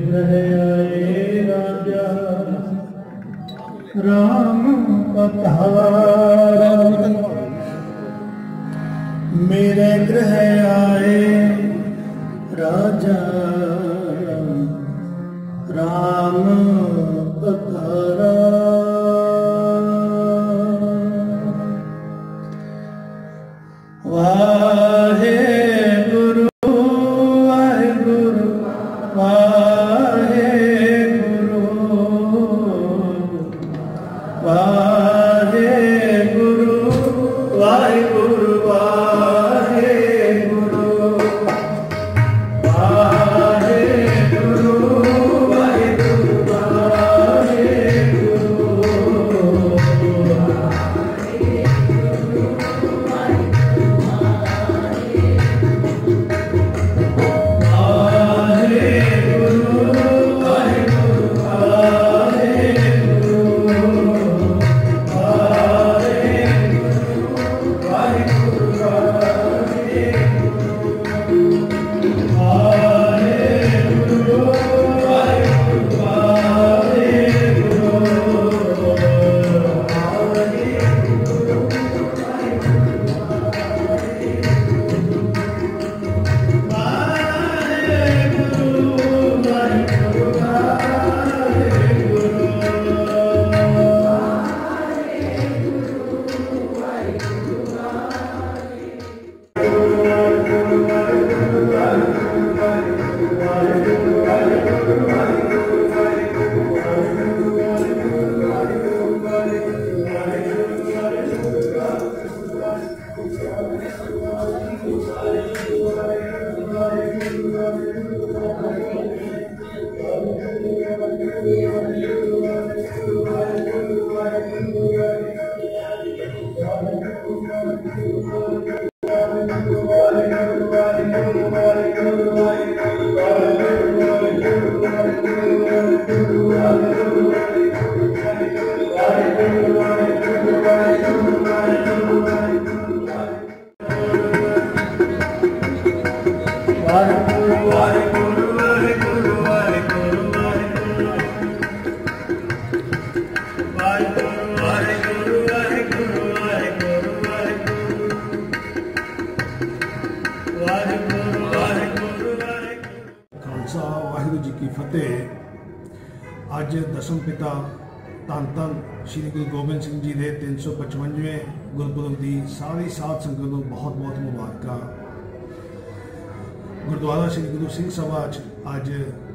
गृह आए राजा राम पधारा। मेरे गृह आए राजा राम पधारा। वाहे गुरु वाहे गुरु वाहे गुरु वाहे गुरु वाहे गुरु वाहे गुरु वाहे गुरु वाहे गुरु वाहे खालसा वाहिगुरू जी की फतेह। अज दसम पिता धन धन श्री गुरु गोबिंद सिंह जी के 355वें गुरपुरब की सारी साध संगत को बहुत बहुत मुबारक। गुरुद्वारा श्री गुरु सिंह सभा अज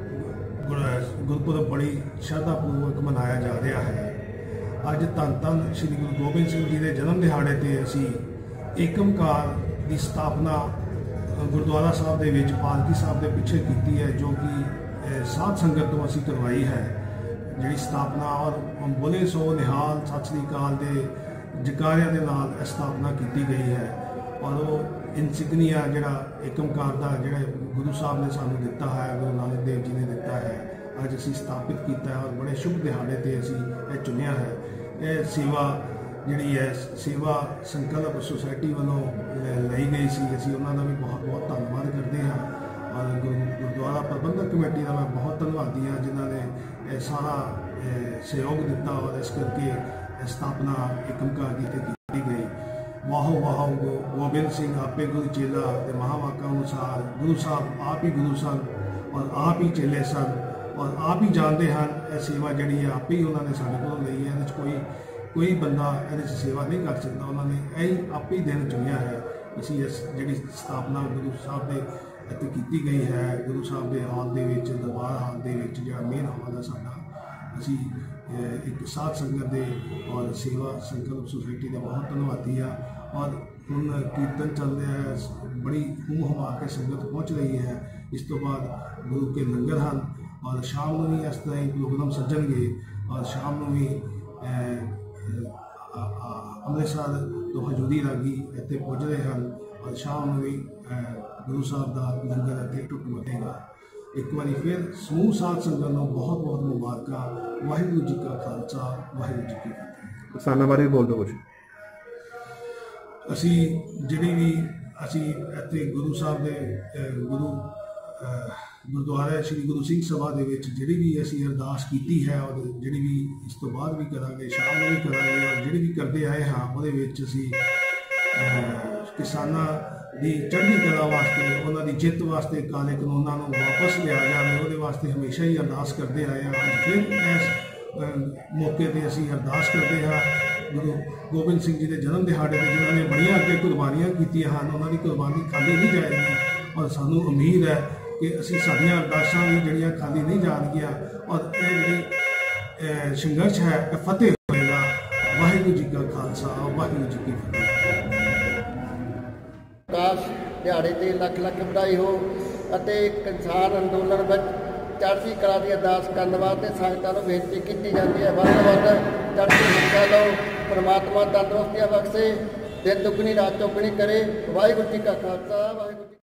गुरपुरब बड़ी श्रद्धापूर्वक मनाया जा रहा है। अज धन धन श्री गुरु गोबिंद सिंह जी के जन्म दिहाड़े ते असी एकमकार की स्थापना गुरुद्वारा साहब के पालकी साहब के पिछे की है, जो कि साध संगत तो असी करवाई है। जी स्थापना और बोले सो निहाल सत श्री अकाल के जकारिया के नाल स्थापना की गई है। और वो इनसिग्निया जोड़ा एकमकार का जोड़ा गुरु साहब ने सानू दिता है, गुरु नानक देव जी ने दिता है, अज असी स्थापित किया है। और बड़े शुभ दिहाड़े ते असी चुनिया है। यह सेवा जी है सेवा संकल्प सोसायटी वालों लाई गई सी, असी उन्होंने भी बहुत बहुत धन्यवाद करते हैं। और गुरुद्वारा प्रबंधक कमेटी का मैं बहुत धन्यवादी हाँ, जिन्होंने सारा सहयोग दिता और इस करके स्थापना एकमकार की गई। वाहो वाहो गोबिंद सिंह आपे गुरु चेला महावाका अनुसार गुरु साहब आप ही गुरु सन और आप ही चेले सन और आप ही जानते हैं। यह सेवा जी है आप ही उन्होंने साढ़े को ली है। कोई बंदा ये सेवा नहीं कर सकता, उन्होंने यही आप ही दिन चुनिया है। असी इस जी स्थापना गुरु साहब के की गई है। गुरु साहब के हाल के दरबार हाल के जो मेन हाल है साडा, असी एक साध संगत के और सेवा संकल्प सोसायटी के बहुत धन्यवादी आ। और हुण कीर्तन चल रहा है, बड़ी खूह हवा के संगत पहुँच रही है। इस तो बाद गुरु के लंगर हैं और शाम को भी इस तरह ही प्रोग्राम सजणगे और शाम को भी अमृतसर तो हजूरी रागी इतने पुज रहे हैं और शाम को भी गुरु साहब का लंगर इतने टुट बटेगा। एक बार फिर समूह साध संगत को बहुत बहुत मुबारक। वाहिगुरू जी का खालसा वाहिगुरू जी की फतेह। किसानों बारे बोल दो कुछ। असी जी भी असी इतने गुरु साहब के गुरु ਗੁਰਦੁਆਰਾ ਸ੍ਰੀ ਗੁਰੂ ਸਿੰਘ ਸਭਾ ਦੇ ਵਿੱਚ ਜਿਹੜੀ ਵੀ ਅਸੀਂ ਅਰਦਾਸ ਕੀਤੀ ਹੈ ਔਰ ਜਿਹੜੀ ਵੀ ਇਸ ਤੋਂ ਬਾਅਦ ਵੀ ਕਰਾਂਗੇ, ਸ਼ਾਮ ਨੂੰ ਵੀ ਕਰਾਂਗੇ ਔਰ ਜਿਹੜੀ ਵੀ ਕਰਦੇ ਆਏ ਹਾਂ ਉਹਦੇ ਵਿੱਚ ਅਸੀਂ ਕਿਸਾਨਾਂ ਦੀ ਚੜ੍ਹਦੀ ਕਲਾ ਵਾਸਤੇ, ਉਹਨਾਂ ਦੀ ਜਿੱਤ ਵਾਸਤੇ, ਕਾਲੇ ਕਾਨੂੰਨਾਂ ਨੂੰ ਵਾਪਸ ਲਿਆ ਜਾਵੇ, ਉਹਦੇ ਵਾਸਤੇ ਹਮੇਸ਼ਾ ਹੀ ਅਰਦਾਸ ਕਰਦੇ ਆਏ ਹਾਂ। ਅੱਜ ਫਿਰ ਇਸ ਮੌਕੇ 'ਤੇ ਅਸੀਂ ਅਰਦਾਸ ਕਰਦੇ ਹਾਂ ਗੁਰੂ ਗੋਬਿੰਦ ਸਿੰਘ ਜੀ ਦੇ ਜਨਮ ਦਿਹਾੜੇ 'ਤੇ, ਜਿਨ੍ਹਾਂ ਨੇ ਬੜੀਆਂ ਅੱਗੇ ਕੁਰਬਾਨੀਆਂ ਕੀਤੀਆਂ ਹਨ, ਉਹਨਾਂ ਦੀ ਕੁਰਬਾਨੀ ਖਾਲੀ ਨਹੀਂ ਜਾਏਗੀ ਔਰ ਸਾਨੂੰ ਉਮੀਦ ਹੈ ਕਿ ਅਸੀਂ ਸਾਡੀਆਂ ਅਰਦਾਸਾਂ ਵੀ ਜਿਹੜੀਆਂ ਖਾਲੀ ਨਹੀਂ ਜਾਣਗੀਆਂ ਔਰ ਇਹ ਜਿਹੜੀ ਸੰਘਰਸ਼ ਹੈ ਇਹ ਫਤਿਹ ਹੋਏਗਾ। ਵਾਹਿਗੁਰੂ ਜੀ ਕਾ ਖਾਲਸਾ, ਵਾਹਿਗੁਰੂ ਜੀ ਕੀ ਫਤਿਹ। ਪ੍ਰਕਾਸ਼ ਦਿਹਾੜੇ ਤੇ ਲੱਖ ਲੱਖ ਵਧਾਈ ਹੋ ਅਤੇ ਕਿਸਾਨ ਅੰਦੋਲਨ ਵਿੱਚ ਚੜ੍ਹਦੀ ਕਲਾ ਦੀ ਅਰਦਾਸ ਕਰਨ ਵਾਸਤੇ ਸੰਗਤਾਂ ਨੂੰ ਬੇਨਤੀ ਕੀਤੀ ਜਾਂਦੀ ਹੈ। ਵੱਧ ਤੋਂ ਵੱਧ ਚੜ੍ਹਦੀ ਹਿੱਸਾ ਲਓ। ਪਰਮਾਤਮਾ ਤੰਦਰੁਸਤੀਆਂ ਬਖਸ਼ੇ, ਦਿਨ ਦੁੱਗਣੀ ਰਾਤ ਚੌਗਣੀ ਕਰੇ। ਵਾਹਿਗੁਰੂ ਜੀ ਕਾ ਖਾਲਸਾ, ਵਾਹਿਗੁਰੂ ਜੀ।